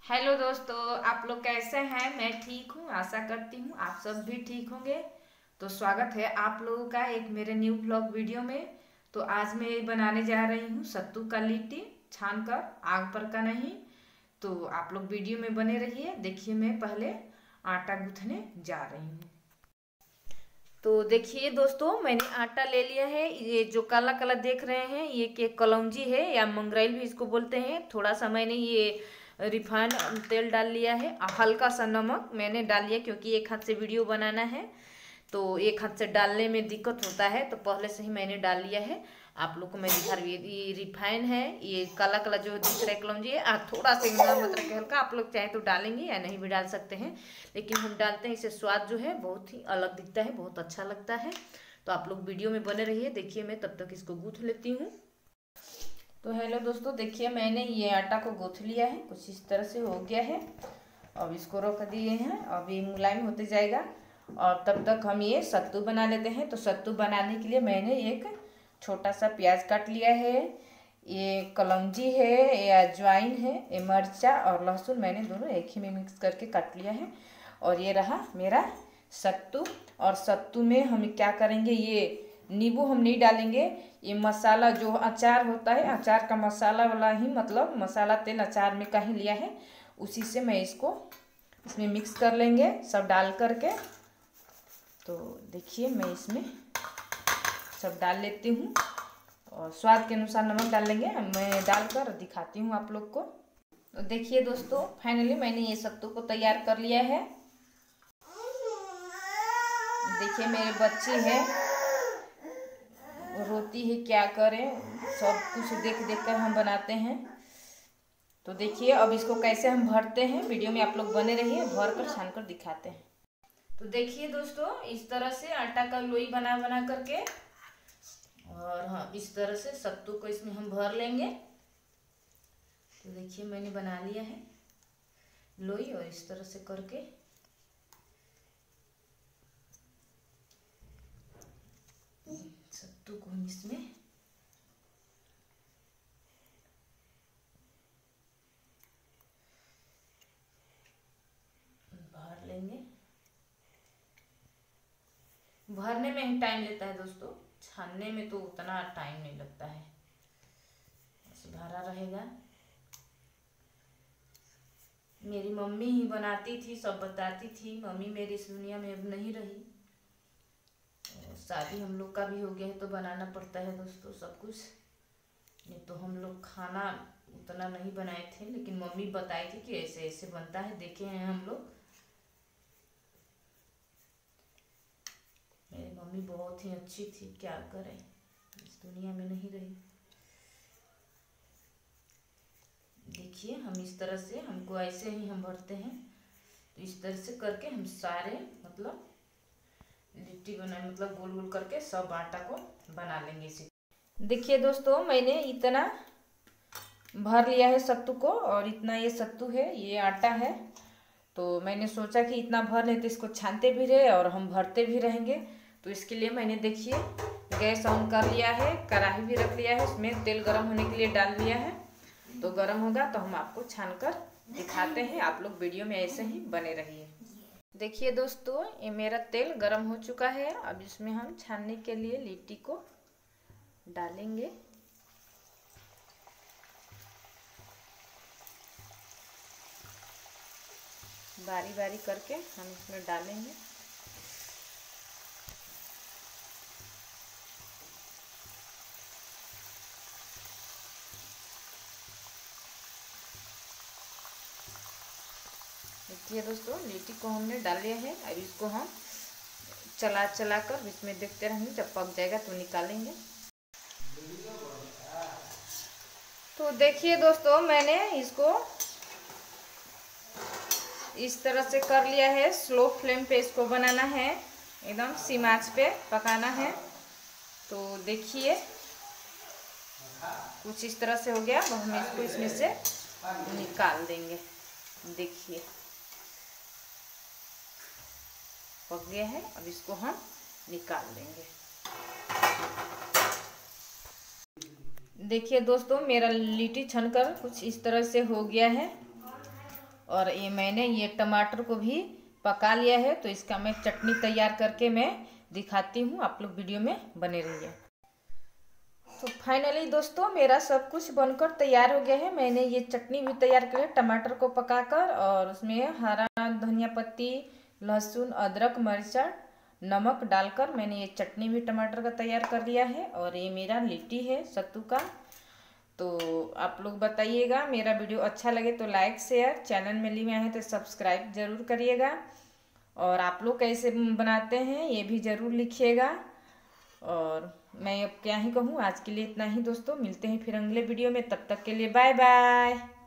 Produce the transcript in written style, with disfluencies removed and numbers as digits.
Hello दोस्तों, आप लोग कैसे हैं। मैं ठीक हूँ, आशा करती हूँ आप सब भी ठीक होंगे। तो स्वागत है आप लोगों का एक मेरे न्यू ब्लॉग वीडियो में। तो आज मैं बनाने जा रही हूँ सत्तू का लिट्टी, छान कर, आग पर का नहीं। तो आप लोग वीडियो में बने रहिए। देखिए मैं पहले आटा गूंथने जा रही हूँ। तो देखिए दोस्तों, मैंने आटा ले लिया है। ये जो काला काला देख रहे हैं ये के कलौंजी है या मंगराइल भी इसको बोलते हैं। थोड़ा सा मैंने ये रिफाइंड तेल डाल लिया है, हल्का सा नमक मैंने डाल लिया क्योंकि एक हाथ से वीडियो बनाना है तो एक हाथ से डालने में दिक्कत होता है, तो पहले से ही मैंने डाल लिया है। आप लोग को मैं दिखा रही हूँ, ये रिफाइन है, ये काला काला जो दिख रहा है कलौंजी है। थोड़ा सा मतलब कि हल्का, आप लोग चाहे तो डालेंगे या नहीं भी डाल सकते हैं, लेकिन हम डालते हैं। इससे स्वाद जो है बहुत ही अलग दिखता है, बहुत अच्छा लगता है। तो आप लोग वीडियो में बने रहिए। देखिए मैं तब तक इसको गूँथ लेती हूँ। तो हेलो दोस्तों, देखिए मैंने ये आटा को गूँथ लिया है, कुछ इस तरह से हो गया है। अब इसको रख दिए हैं, अब ये मुलायम होते जाएगा और तब तक हम ये सत्तू बना लेते हैं। तो सत्तू बनाने के लिए मैंने एक छोटा सा प्याज काट लिया है, ये कलौंजी है, ये अजवाइन है, ये मिर्चा और लहसुन मैंने दोनों एक ही में मिक्स करके काट लिया है। और ये रहा मेरा सत्तू। और सत्तू में हम क्या करेंगे, ये नींबू हम नहीं डालेंगे। ये मसाला जो अचार होता है, अचार का मसाला वाला ही, मतलब मसाला तेल अचार में कहीं लिया है, उसी से मैं इसको इसमें मिक्स कर लेंगे सब डाल करके। तो देखिए मैं इसमें सब डाल लेती हूँ और स्वाद के अनुसार नमक डाल लेंगे। मैं डालकर दिखाती हूँ आप लोग को। तो देखिए दोस्तों, फाइनली मैंने ये सत्तू को तैयार कर लिया है। देखिए मेरे बच्चे हैं, रोती है, क्या करें, सब कुछ देख देख कर हम बनाते हैं। तो देखिए अब इसको कैसे हम भरते हैं, वीडियो में आप लोग बने रहिए, भर कर छान कर दिखाते हैं। तो देखिए दोस्तों, इस तरह से आटा का लोई बना बना करके, और हाँ इस तरह से सत्तू को इसमें हम भर लेंगे। तो देखिए मैंने बना लिया है लोई, और इस तरह से करके सत्तू को हम इसमें भर लेंगे। भरने में ही टाइम लेता है दोस्तों, छानने में तो उतना टाइम नहीं लगता है, बस भरा रहेगा। मेरी मम्मी ही बनाती थी, सब बताती थी। मम्मी मेरी इस दुनिया में अब नहीं रही, शादी हम लोग का भी हो गया है तो बनाना पड़ता है दोस्तों सब कुछ। नहीं तो हम लोग खाना उतना नहीं बनाए थे, लेकिन मम्मी बताई थी कि ऐसे ऐसे बनता है, देखे हैं हम लोग। मेरी मम्मी बहुत ही अच्छी थी, क्या करें, इस दुनिया में नहीं रही। देखिए हम इस तरह से, हमको ऐसे ही हम भरते हैं। तो इस तरह से करके हम सारे मतलब लिट्टी बनाए, मतलब गोल गोल करके सब आटा को बना लेंगे इसी। देखिए दोस्तों, मैंने इतना भर लिया है सत्तू को, और इतना ये सत्तू है, ये आटा है। तो मैंने सोचा कि इतना भर ले तो इसको छानते भी रहे और हम भरते भी रहेंगे। तो इसके लिए मैंने देखिए गैस ऑन कर लिया है, कढ़ाई भी रख लिया है, उसमें तेल गर्म होने के लिए डाल दिया है। तो गर्म होगा तो हम आपको छान कर दिखाते हैं। आप लोग वीडियो में ऐसे ही बने रहिए। देखिए दोस्तों, ये मेरा तेल गर्म हो चुका है। अब इसमें हम छानने के लिए लिट्टी को डालेंगे। बारी बारी करके हम इसमें डालेंगे। देखिए दोस्तों, लिट्टी को हमने डाल लिया है। अब इसको हम चला चला कर इसमें देखते रहेंगे, जब पक जाएगा तो निकालेंगे। तो देखिए दोस्तों, मैंने इसको इस तरह से कर लिया है। स्लो फ्लेम पे इसको बनाना है, एकदम सिम आंच पे पकाना है। तो देखिए कुछ इस तरह से हो गया, अब हम इसको इसमें से निकाल देंगे। देखिए पक गया है, अब इसको हम निकाल देंगे। देखिए दोस्तों, मेरा लिट्टी छनकर कुछ इस तरह से हो गया है। और ये मैंने ये टमाटर को भी पका लिया है, तो इसका मैं चटनी तैयार करके मैं दिखाती हूँ, आप लोग वीडियो में बने रहिए। तो फाइनली दोस्तों मेरा सब कुछ बनकर तैयार हो गया है। मैंने ये चटनी भी तैयार की है टमाटर को पकाकर, और उसमें हरा धनिया पत्ती, लहसुन, अदरक, मिर्चा, नमक डालकर मैंने ये चटनी भी टमाटर का तैयार कर लिया है। और ये मेरा लिट्टी है सत्तू का। तो आप लोग बताइएगा, मेरा वीडियो अच्छा लगे तो लाइक शेयर, चैनल में लिए आए हैं तो सब्सक्राइब जरूर करिएगा, और आप लोग कैसे बनाते हैं ये भी ज़रूर लिखिएगा। और मैं अब क्या ही कहूँ, आज के लिए इतना ही दोस्तों, मिलते हैं फिर अगले वीडियो में, तब तक के लिए बाय बाय।